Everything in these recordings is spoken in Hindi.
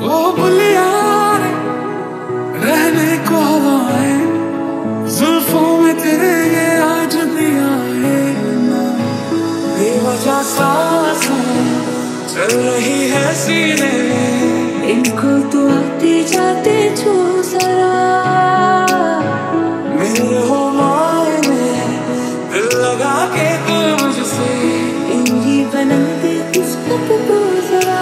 वो बुलिया रहने को हवाएं जुल्फों में तेरे ये आज भी आए ना। बेवजह सांसें चल रही है सीने, इनको तो आते जाते छू जरा। मेरे हो मायने दिल लगा के तू मुझसे, इनकी बना दे किस्मत को जरा।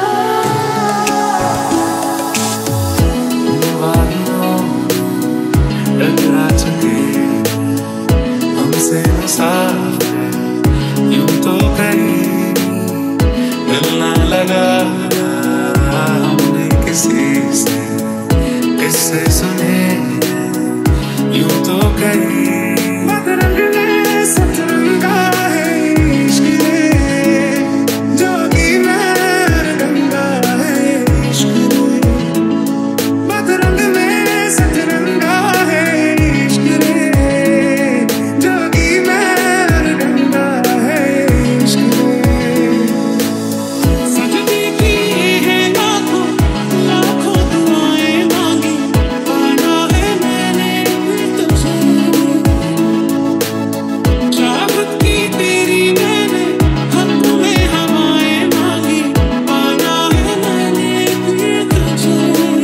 टकरा चुके हमसे मुसाफिर, यूं तो कहीं दिल ना लगा हमने किसी से, किससे सुने यूं तो कहीं। बदरंग में सतरंगा है इश्क रे, जोगी में गंगा है इश्क रे। बदरंग में सतरंगा है इश्क रे, जोगी में गंगा है इश्क रे। सजदी की है लाखों लाखों दुआएं मांगी, पाना है मैंने तुझे। चाहत की तेरी मैंने हक में हवाएं मांगी, पाना है मैंने फिर तुझे।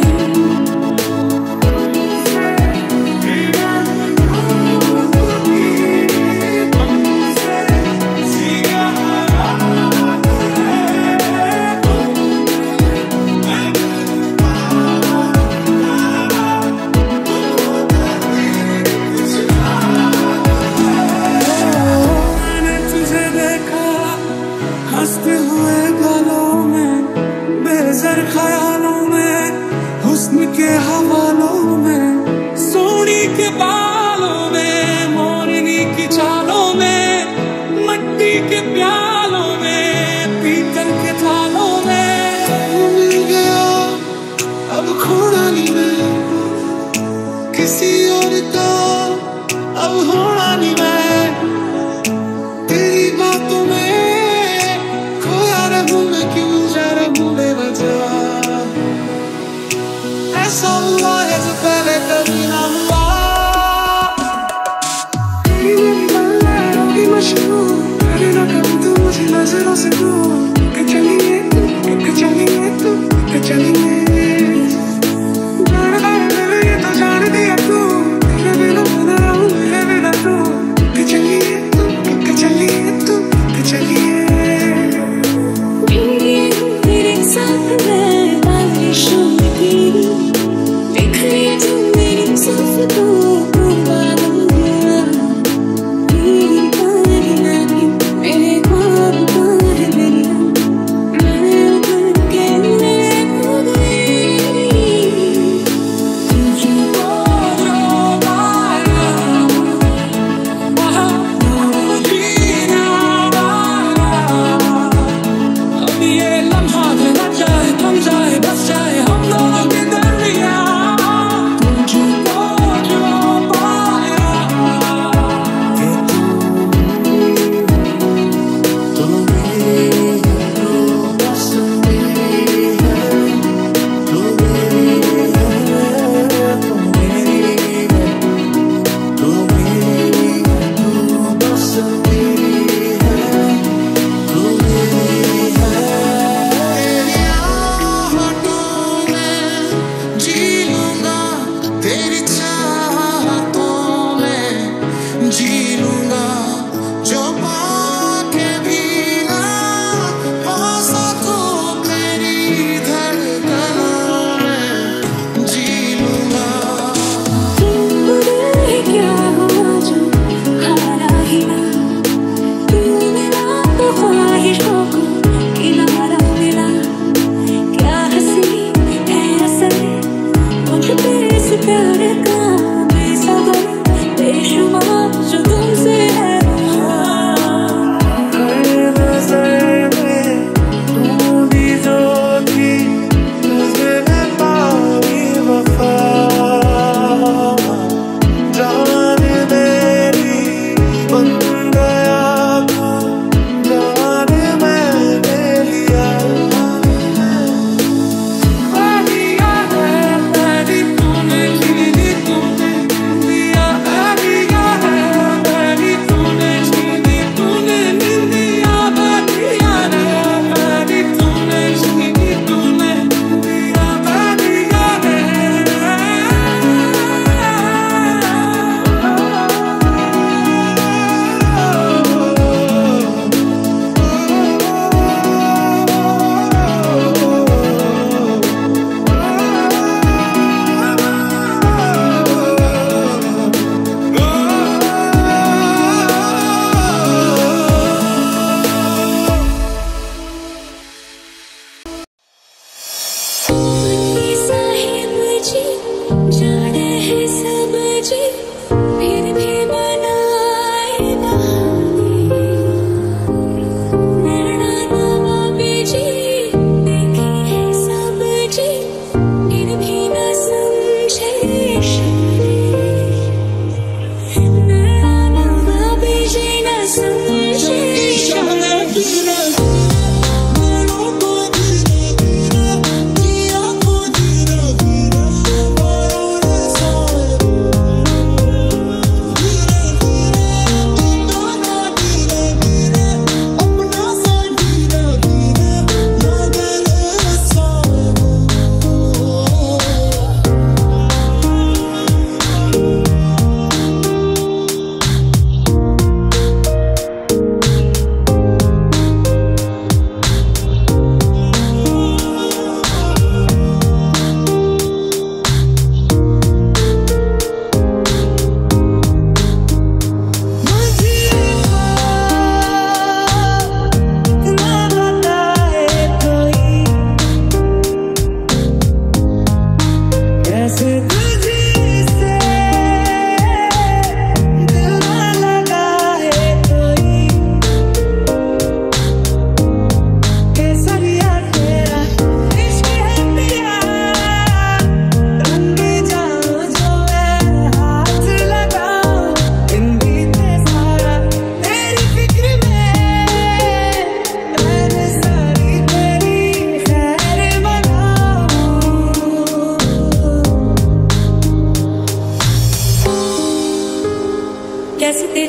मैंने तुझे देखा हंसते हुए बालों में, बेज़र ख्यालों में, हुस्न के हवालों में, सोनी के बालों में, मोरनी की चालों में, मट्टी के प्यालों में, पीतल के थालों में। मिल गया अब खोना नहीं मैं, किसी और का अब होना नहीं मैं। तेरी बातों में खोया रहूं मैं, क्यों जा रहूं बेवजह। ऐसा हुआ है जो पहले कभी ना हुआ। तेरी मेरी बातें होगी मशहूर, करे ना कभी तू मुझे नजरों से दूर। कि चलिए तू, कि चलिए तू, कि चलिए। जानता है मैंने ये तो जान दिया तू, तेरे बिना मैं ना रहूं मेरे बिना तू। कि चलिए तू, कि चलिए तू, कि चलिए। तेरे साथ मैं बारिशों में गिरी, देख लिए तू मेरी जुल्फ को बादल गया। मेरी पानी लागी मेरे ख्वाब पर मेरी, मैं उतर के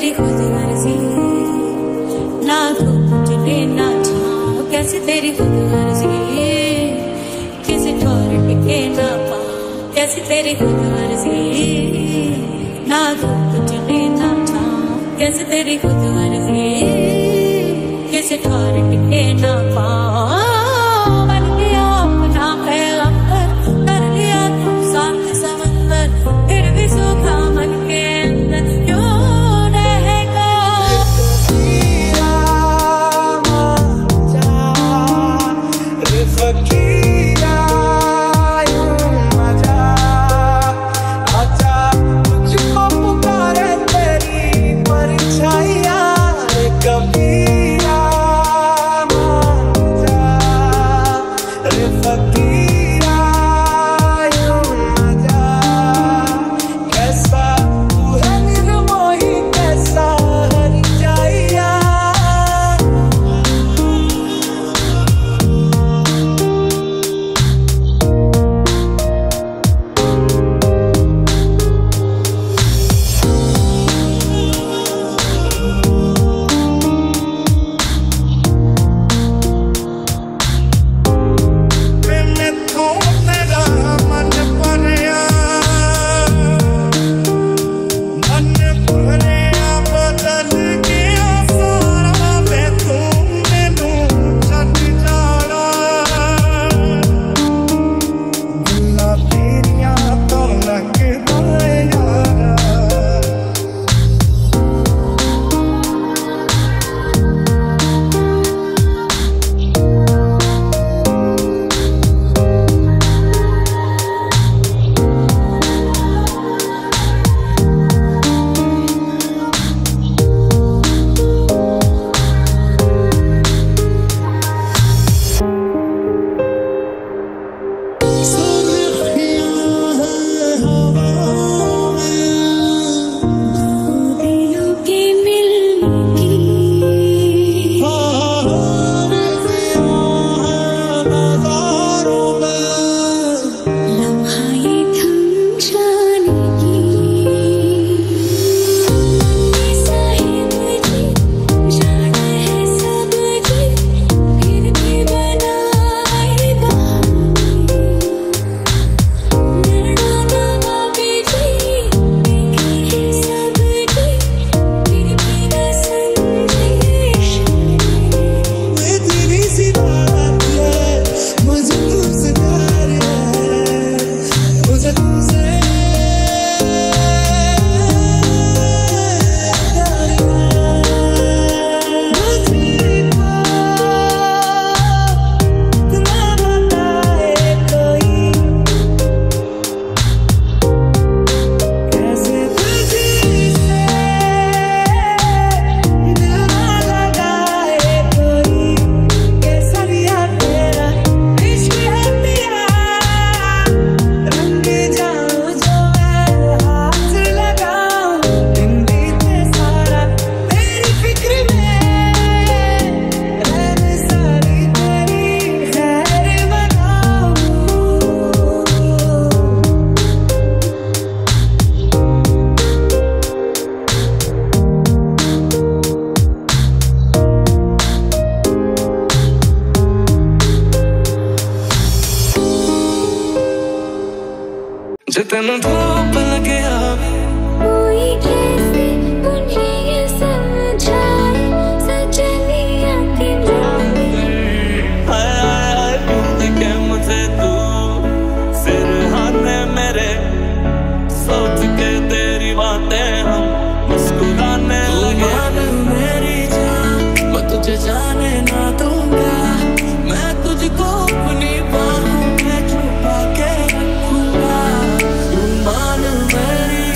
तेरी खुद मर्जी, ना धूप चले ना छाँव, कैसे तेरी खुद मर्जी, किसी ठोर टिके ना पाँव, कैसे तेरी खुद मर्जी, ना धूप चले ना छाँव, कैसे तेरी खुद मर्जी, किसी ठोर टिके ना पाँव। बन गया अपना पैगंबर, कर लिया तुम साथ समंदर, फिर भी सूखा मन के अंदर क्यों रहेगा। फकीरा यूं मजा आजा, तुझको पुकारे तेरी परछाइयाँ, कबीरा मान जा रे फकीरा यूं मजा, कैसा तू है निर्मोही, कैसा हर जाइया। जितने धूप लगे आवे, कोई कैसे मुझे ये समझाए, सजनिया की हाय के मुझे तू सिरहाने मेरे, सोच के तेरी बातें हम मुस्कुराने लगे। मेरी जान मैं तुझे जाने ना दूंगा, मैं तुझको अपनी बाहों में छुपा के रखूंगा। मान मेरी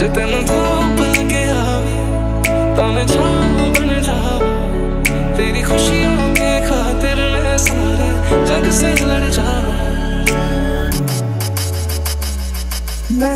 जे तेन धूप लगे आवे तो मैं छाँव बन जावा, तेरी खुशियों के खातिर मैं सारे जग से लड़ जावा। मैं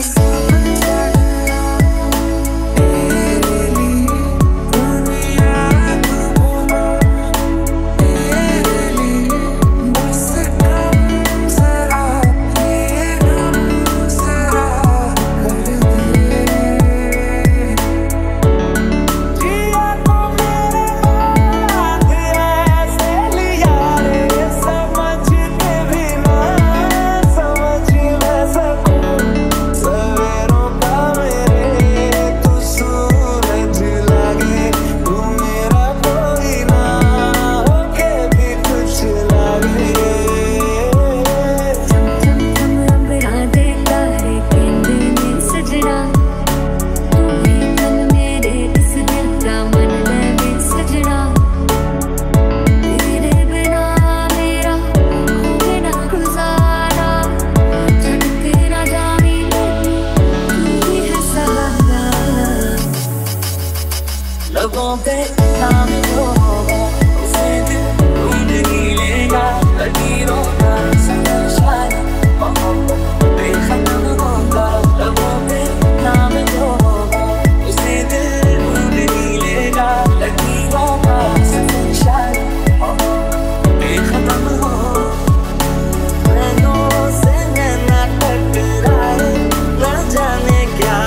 लबों पे नाम जो होगा उसे दिल ढूंढ ही लेगा, लकीरों का संशान मोहब्बत बेखत्म होगा। लबों पे नाम जो होगा उसे दिल ढूंढ ही लेगा, लकीरों का संशान मोहब्बत बेखत्म होगा। नैनों से नैना टकराए न जाने क्या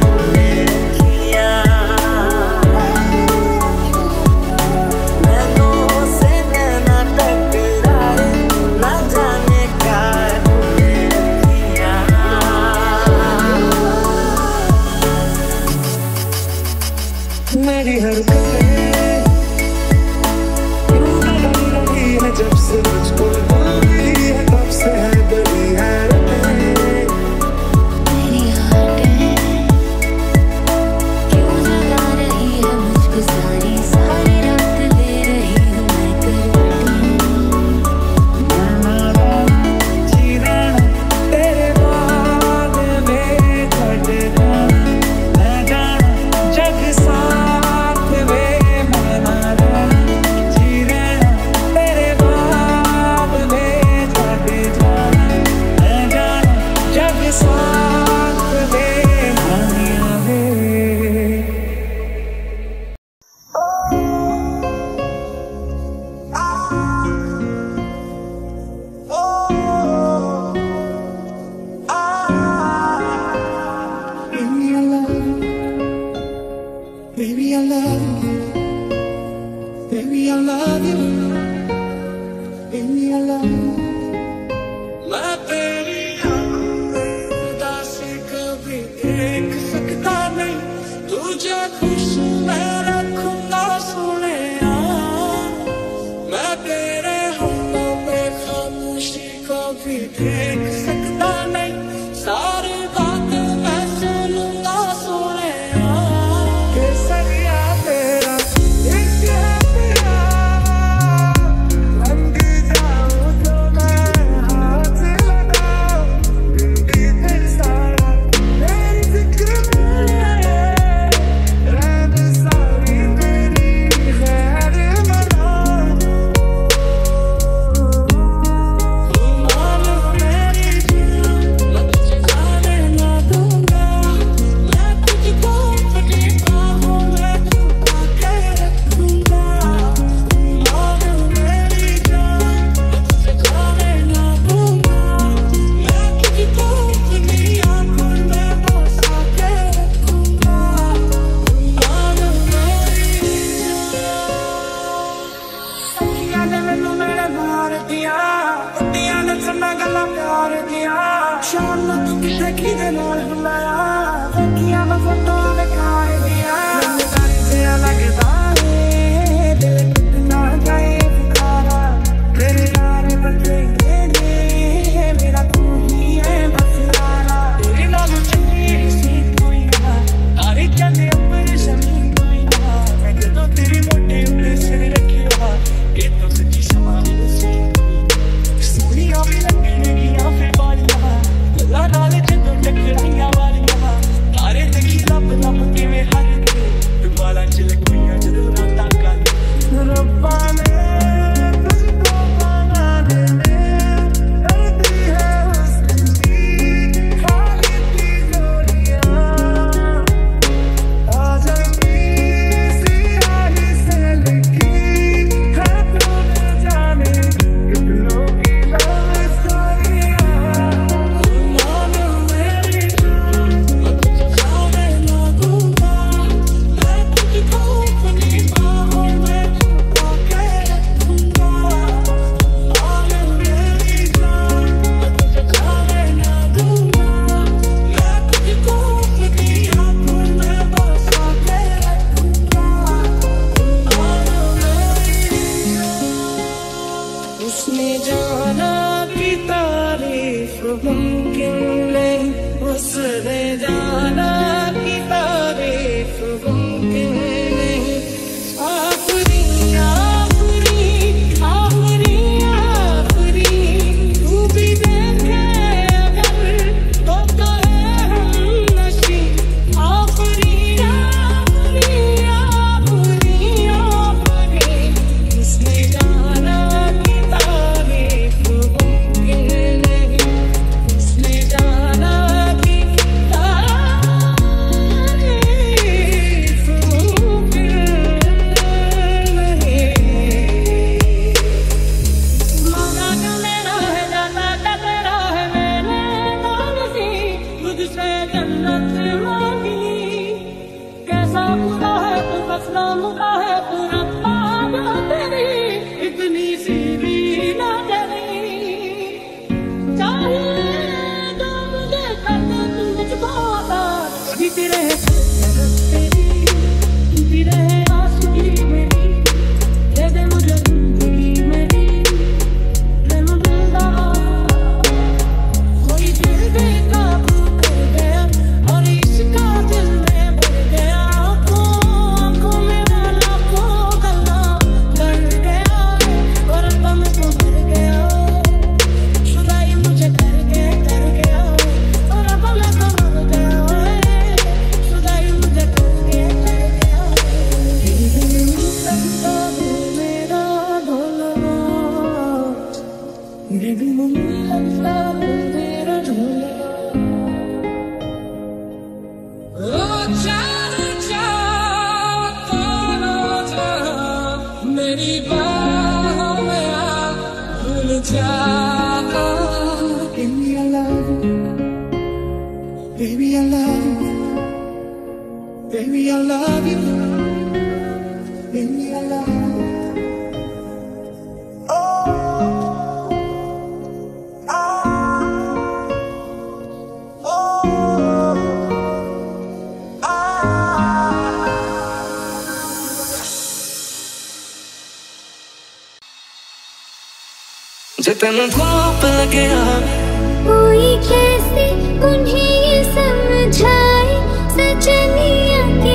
मेरी हरकतें क्यों बदल रही है जब से मुझको मिली है, तब से है बड़ी हैरतें। मेरी आहटें क्यों जगा रही है मुझको, सारी सारी रात ले रही हूँ मैं करवटें। जी रहना तेरे बाद में घट जाना, मैं जाना जग Baby, I love you. Baby, I love you. Baby, I love you. मैं तेरी उदासी कभी देख सकता नहीं, तुझे खुश मैं रखूंगा सोनिया। मैं तेरे होठों पे खामोशी कभी देख सकता नहीं, सारी बातें मैं सुनूंगा सोनिया। केसरिया तेरे जितना धूप लगे कोई कैसे उन्हें ये समझाए सजनिया के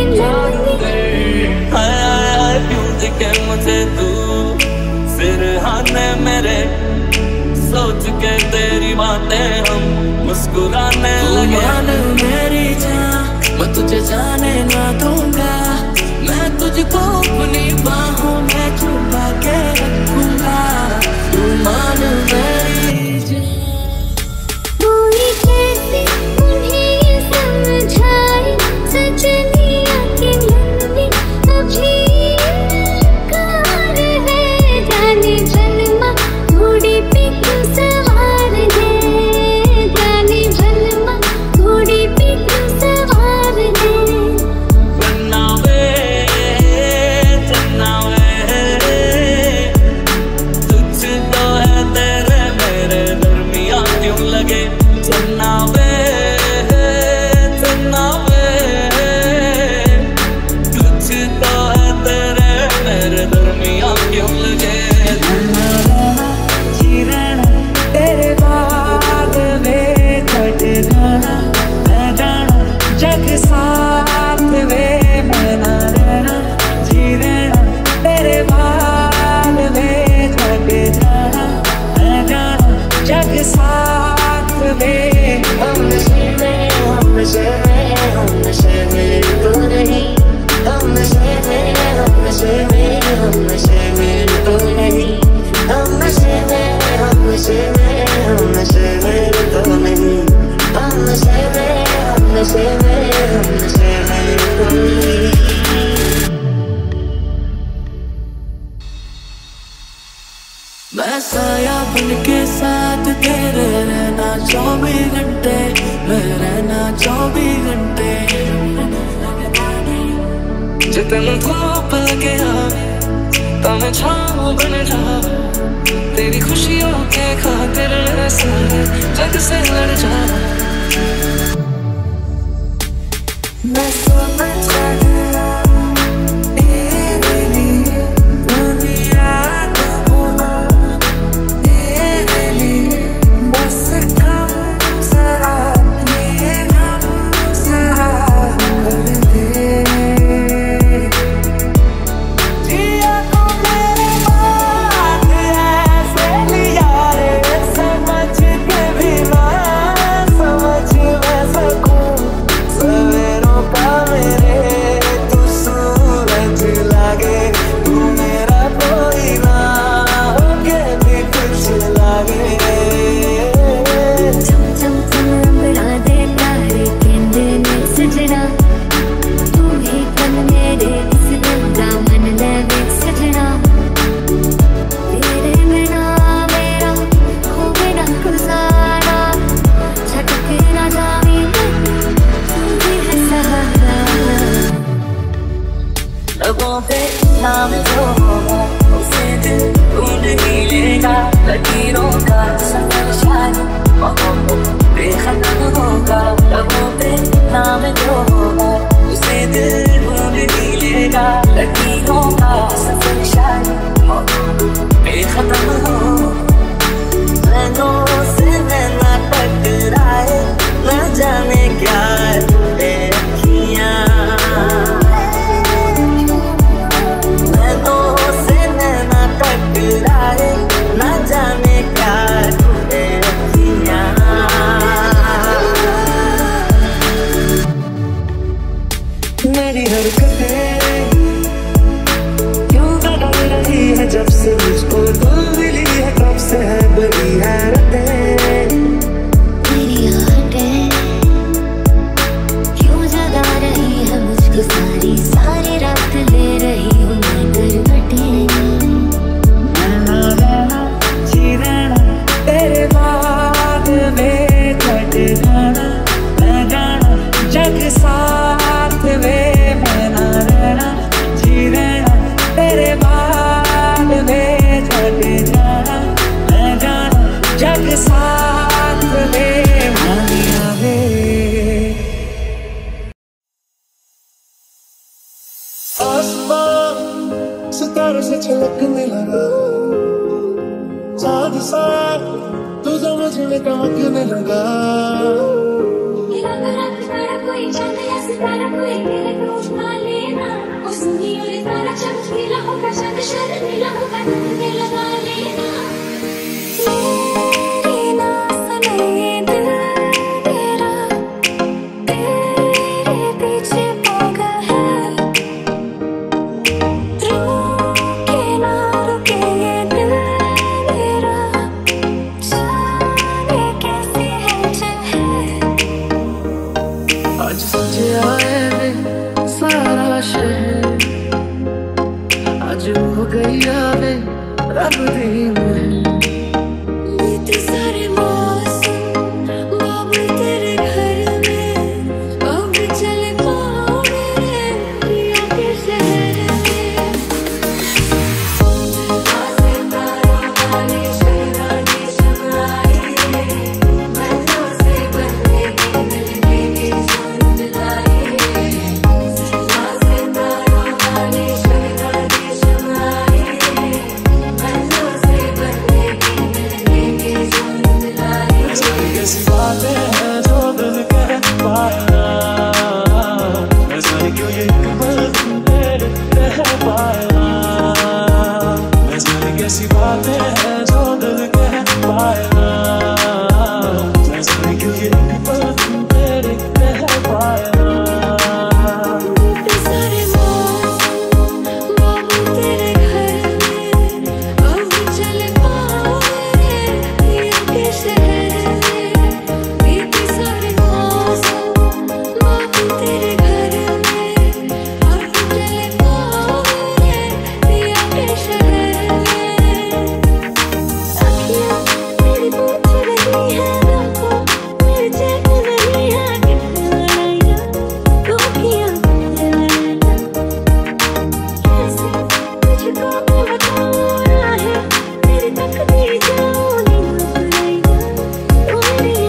क्यों दिखे मुझे तू सिरहाने मेरे सोच के तेरी बातें हम मुस्कुराने लगे। मेरी जान मैं तुझे जाने ना दूंगा, मैं तुझको अपनी बाहों में छुपा के रखूंगा। तू मान मेरी जान। कोई कैसे उन्हें ये समझाए सजनिया के मन में अभी इनकार है। जाने जन्मा घोड़े पे क्यों सवार है, जाने जन्मा घोड़े पे क्यों सवार है। मैं साया बन के साथ तेरे रहना 24 घंटे, मैं रहना 24 घंटे। जितना धूप लगे तो मैं छाँव बन जाऊं, तेरी खुशियों के खातिर सारे जग से लड़ जाऊं। मैं समझ गया तेरे लिए दुनिया को भूला, तेरे लिए बस कम जरा ये हम जरा कर दे। जिया को मेरे बात ऐसे लिया रे, समझ के भी मैं समझ मैं सकूं। सवेरों का मेरे तू सूरज लागे, तू मेरा कोई ना होके भी कुछ लागे। चम चम चम अंबरा दे तारे कहंदे ने सजना, तू ही कल मेरे इस दिल दा मन ले सजना। तेरे बिना मेरा होवे ना गुजारा, छट के ना जावी तू ही है सहारा। लबों पे नाम जो होगा उसे दिल ढूंढ ही लेगा, लकीरों का सफर शायद बेखत्म होगा। लबों पे नाम जो होगा उसे दिल वो भी मिलेगा। लकीरों का सफर शायद बेखत्म हो, नैनों से नैना टकराए, न जाने क्या देखियां। नैनों से नैना टकराए, न जाने क्या देखियां। मेरी हरकतें क्यों बदल रही है जब से मुझको तुम मिली है, कब से है बड़ी हैरतें। मेरी आहटें क्यों जगा रही है मुझको, सारी सारी रात ले रही हूँ मैं करवटें। मैं ना रहना जी रहना तेरे बाद में, कट जाना मैं जाना जग साथ में। मैं ना रहना जी रहना तेरे बाद में, कट जाना मैं जाना जग साथ में। मानिया वे आसमान सितारों से छलकने लगा, चाँद सा तू समझ में टमकने लगा। कोई चांद या सितारा कोई तेरे को उठा लेना, उस नीले में तारा चमकीला होगा, चांद शर्मीला होगा, नजर लगा लेना। मेरी ना सुने दिल तेरा, तेरे पीछे पागल है। रुके ना रुके ये दिल मेरा, जाने कैसी हलचल है। आज सजे आए वे सारा शहर, आज हो गई आवे रब दी महल। बीते सारे मौसम बाबू तेरे घर में, अब चले पाँव मेरे पिया के शहर में। सितारों वाली शहजादी शहनाई रे, महलों से बंदेगी मिलने की जोर दिलाई रे। सितारों वाली शहजादी शहनाई रे, महलों से बंदेगी मिलने की जोर दिलाई रे। कैसी बातें हैं जो दिल कह पाया, ऐसा क्यों ये कमल मेरे कह पाया। ऐसा कैसी बातें हैं जो दिल कह पाया, ऐसा क्यों ये कमल मेरे कह पाया। बीते सारे मौसम बाबू तेरे घर में, अब चले पाँव मेरे पिया के शहर में। बीते सारे मौसम बाबू तेरे घर में, अब चले पाँव मेरे पिया के शहर में। अखियाँ मेरी पूछ रही है आँखों, मेरे चैन नहीं है कितनी लड़ाइयाँ, रोकियाँ कैसे तुझको मैं बताऊँ राहें, तेरी तकदीर जाऊँ नहीं बुराइयाँ, तू मेरी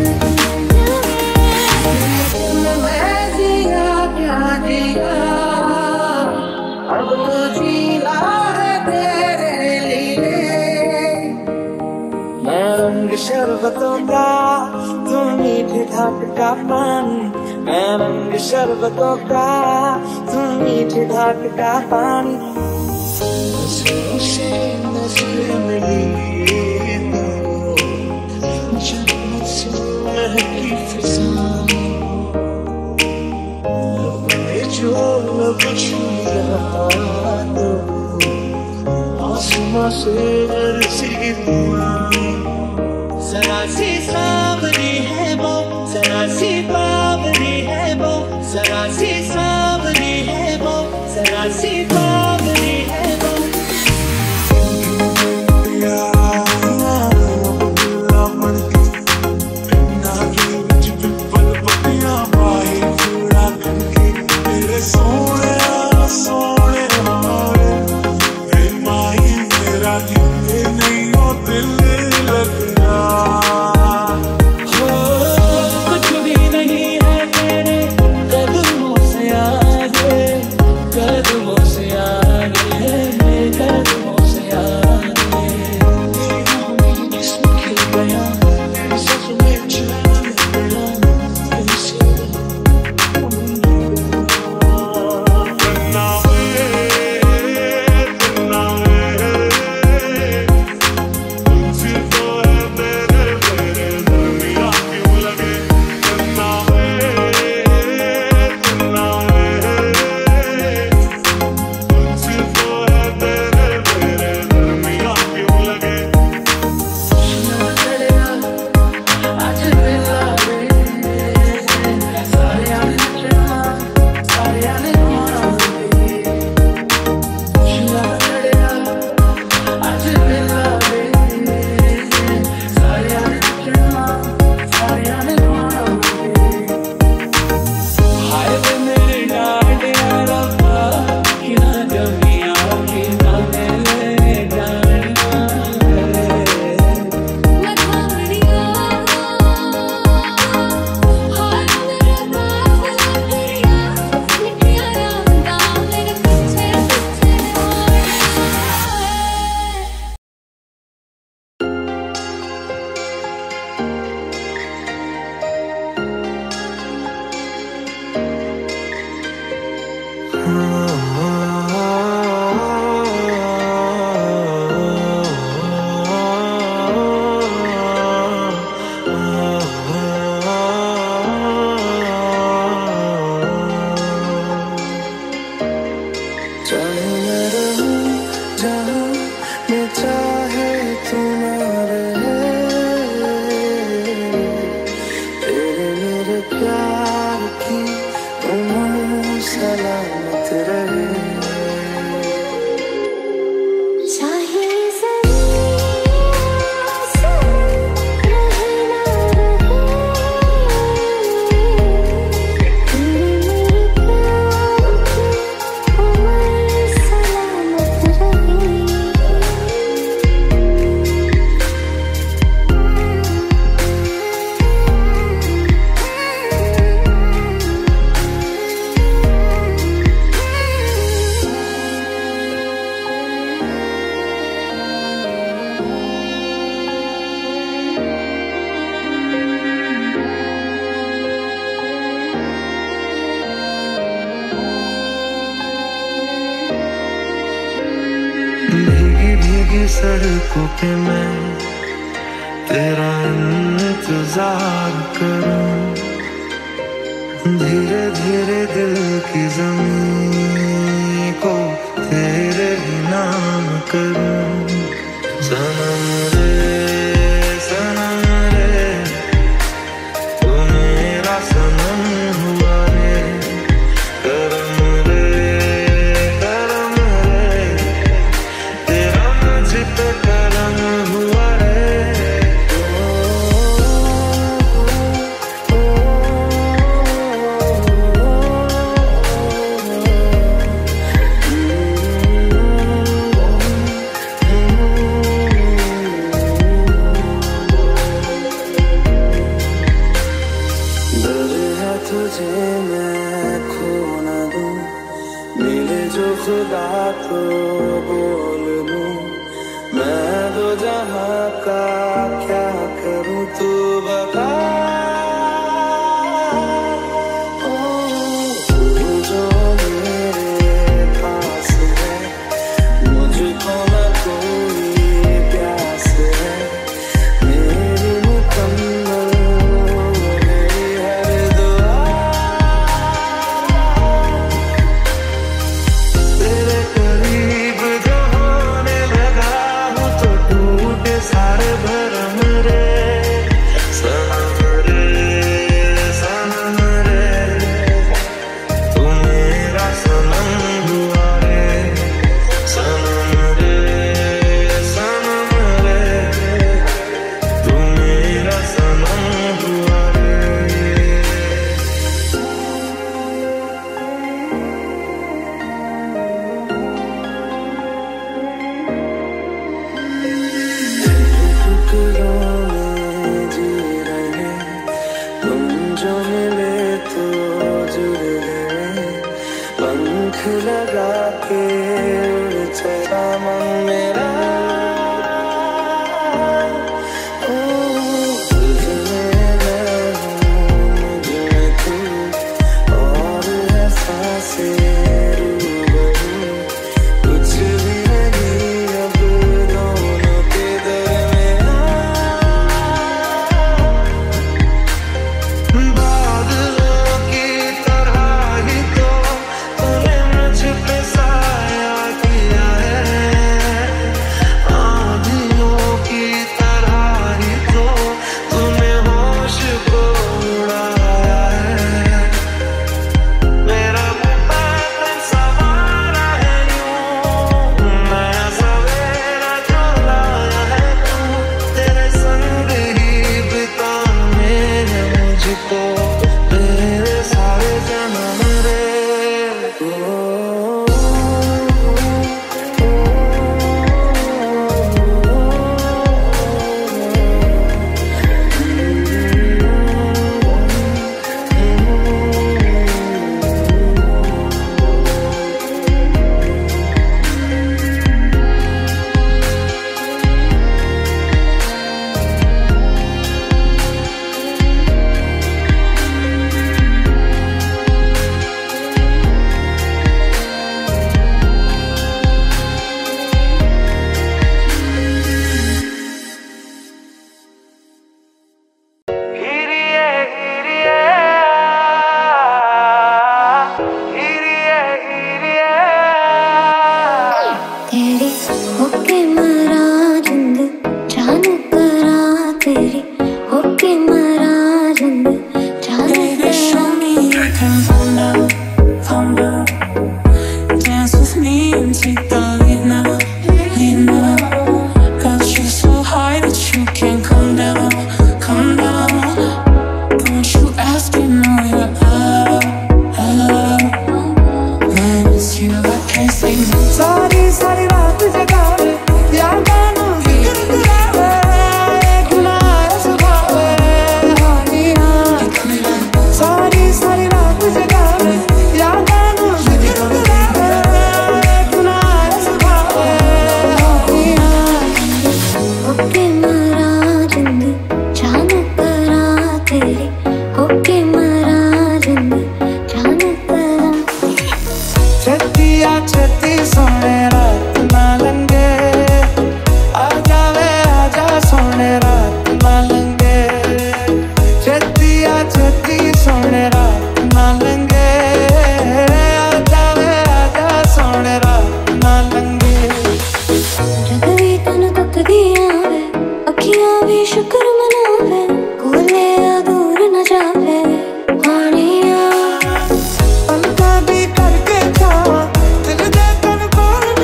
मैं जिया क्या जिया, अब तो जीना है तेरे लिए। मैं रंग शरबतों का तू मीठे ढाक का पानी, मैं रंग शरबतों का तू मीठे ढाक का पानी। नजरों से नजर मिली तो जन्नत से महकी फिजाएं, अपने जो लब छुआ तो आसमां से बरसी दुआएं। जरा सी सांवरी है वो, जरा सी बावरी है वो, जरा सी सांवरी है वो, जरा सी बावरी है वो। कुछ भी नहीं है तेरे सलामत रहे। भीगी भीगी सड़कों पे मैं तेरा इंतजार करूं, धीरे धीरे दिल की ज़मीं को तेरे ही नाम करूं। सनम रे तू मेरा सनम हुआ रे, करम रे तेरा मुझ पे करम हुआ रे। डर है तुझे मैं खो न दूं, मिले जो खुदा तो बोल दूं, मैं दो जहां का क्या करूं तू बता। ओ तू जो मेरे पास है, मुझको न कोई प्यास है, मेरी मुकम्मल मेरी हर दुआ। तेरे करीब जो होने लगा हूँ तो टूटे सारे भरम रे। सनम रे तू मेरा सनम हुआ रे। सनम रे तू मेरा सनम हुआ रे। टुकड़ों में जी रहे तुम, जो मिले तो जुड़ गए, पंख लगा के उड़ चला मन मेरा। ओ तुझ में मैं हूँ, मुझ में तू, और है सांसें रूबरू, कुछ भी नहीं अब दोनों के दरमियां। बादलों की तरह ही तो तूने मुझ पे साया किया है, आंधियों की तरह ही तो तूने होश को उड़ाया है। मेरा छेती सोने रात ना लंगे, आ जावे आजा सोने रात ना लंगे, छेती सोने रात ना लंगे, आ जावे आजा सोने रात ना लंगे। जग भी तन तकदी आवे, अखियां भी शुक्र मनावे, कोले दूर न जावे पानिया। पलका भी करके जावा, दिल दे कन कोल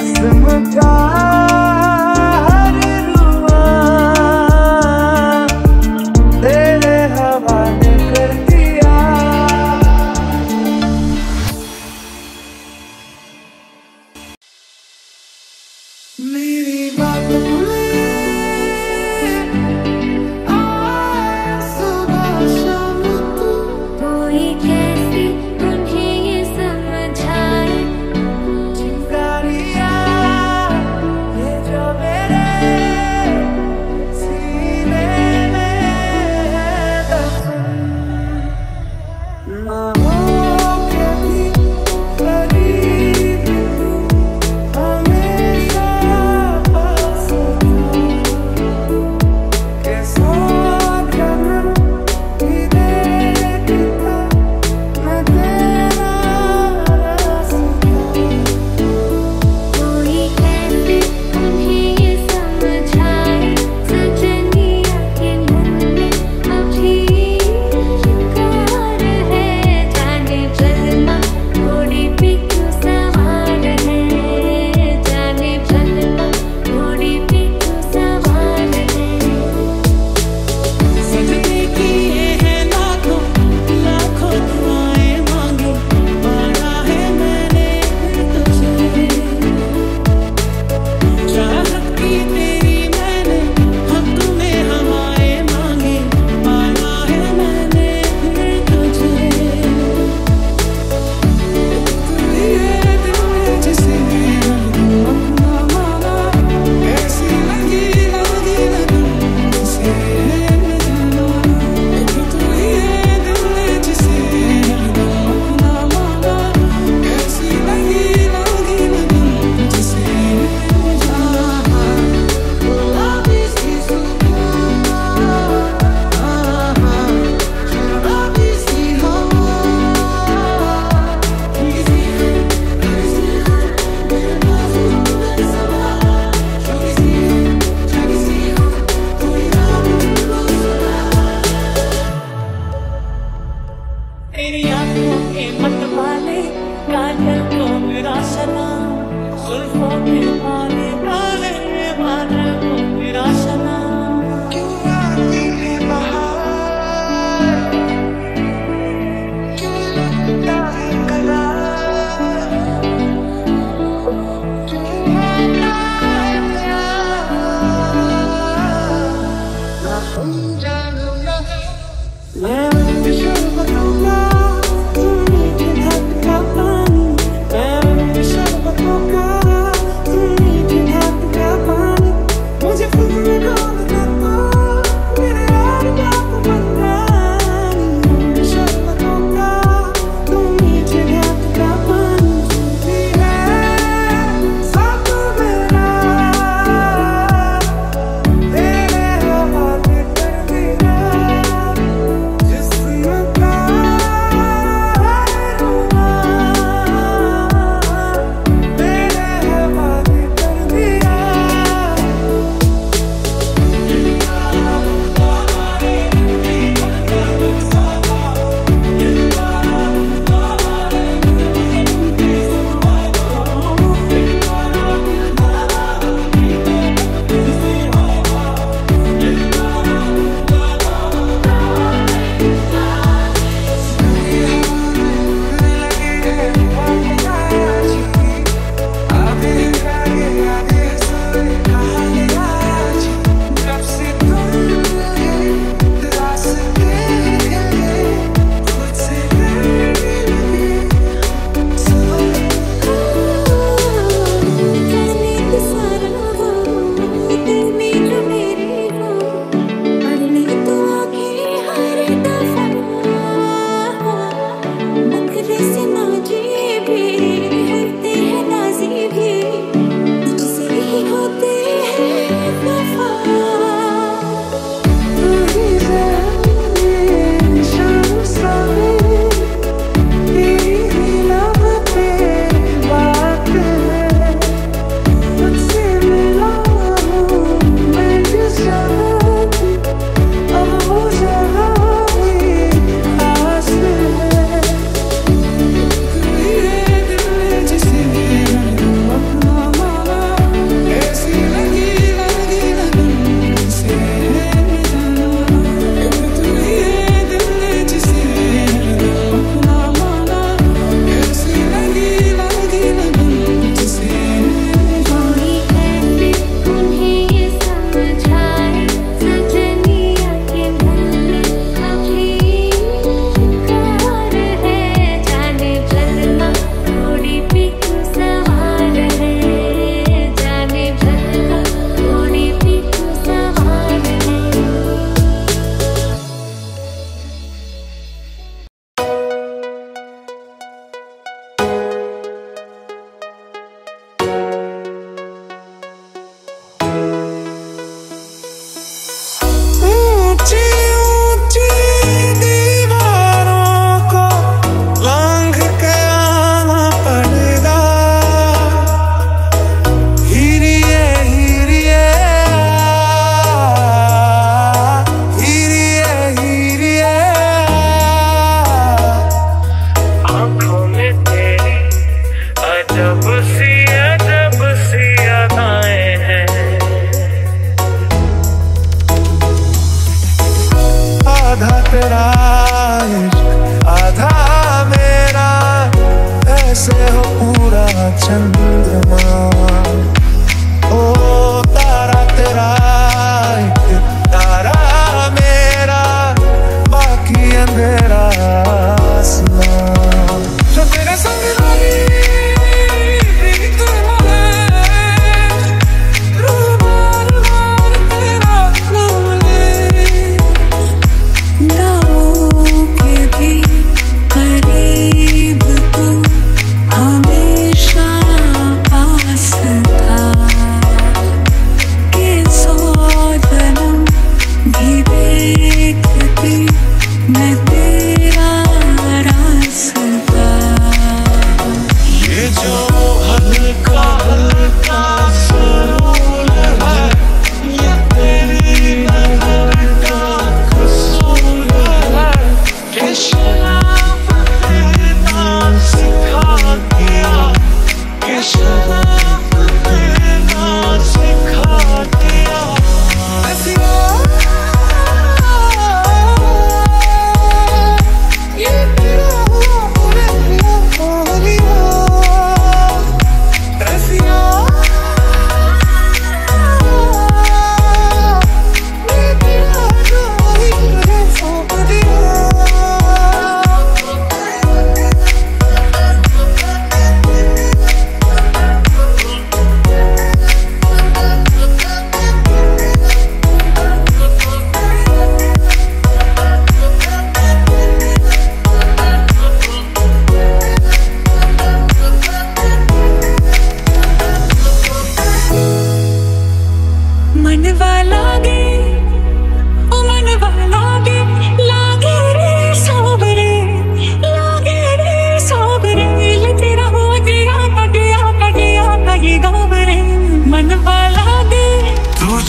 जिस्म का हर रुआ तेरे हवाले कर दिया। मेरी बातों में आया सुबह शाम तू, कोई कैसे उन्हें ये समझाए, चिंगारियां ये जो मेरे सीने में दफन ना हो कभी करीब तू, हमेशा पास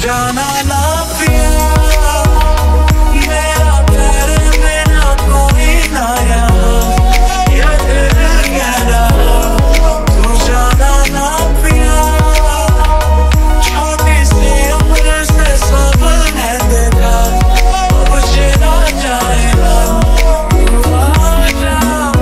जाना ना पिया मेरा तेरे बिना कोई ना यहाँ ये दिल कह रहा तू जाना ना पिया छोटी सी उम्र से सब है तेरा कुछ ना जाएगा तू आ जा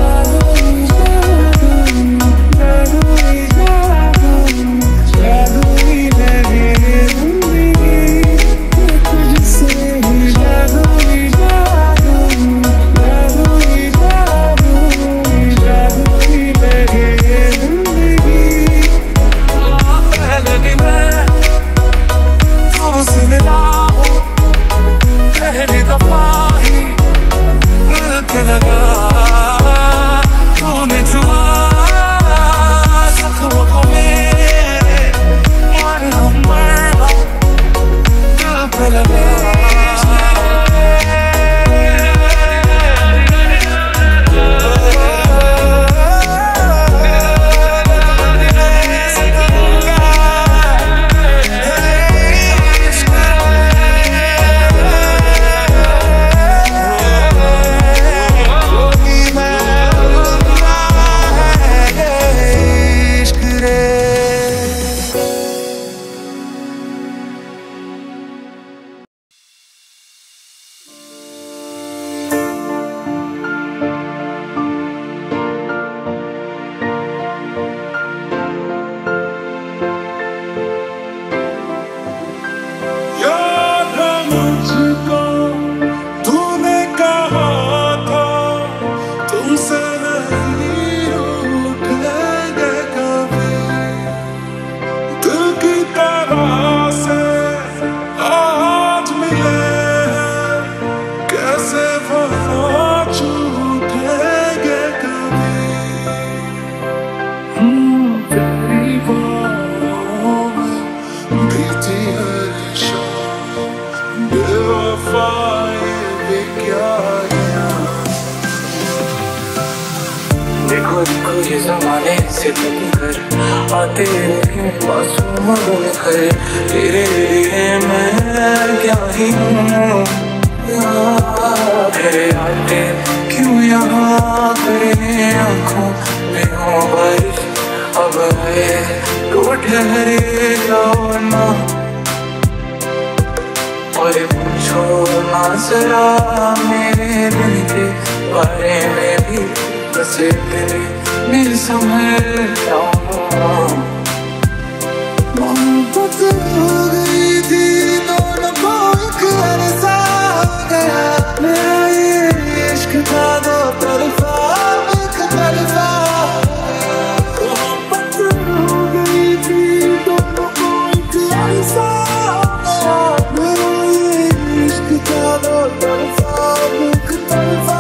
देखो देखो ये ज़माने से कर आते हैं मासूम बनकर तेरे लिए मैं क्या ही हूँ तेरे आते क्यों यहाँ तेरे आँखों में हो बारिश अब है तो ठहरे जाओ ना और पूछो ना जरा मेरे दिल के बारे में भी बस तेरे मेरे संभल जाऊँ मोहब्बत हो गई थी दोनों को एक अरसा हो गया मेरा ये इश्क था दो तरफा एक तरफा मोहब्बत हो गई थी दोनों को एक अरसा हो गया मेरा ये इश्क था दो तरफा एक तरफा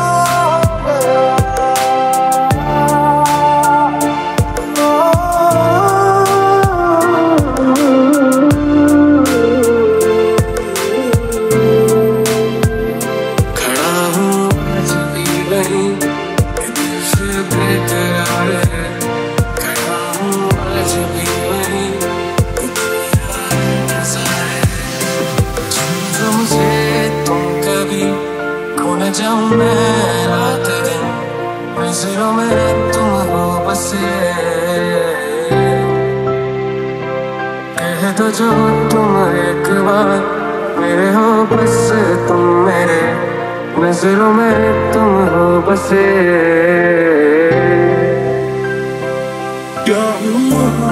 जाऊं मैं रात दिन नजरों में तुम हो बसे कह दो जो तुम एक बार मेरे हो बस तुम मेरे नजरों में तुम हो बसे क्या हुआ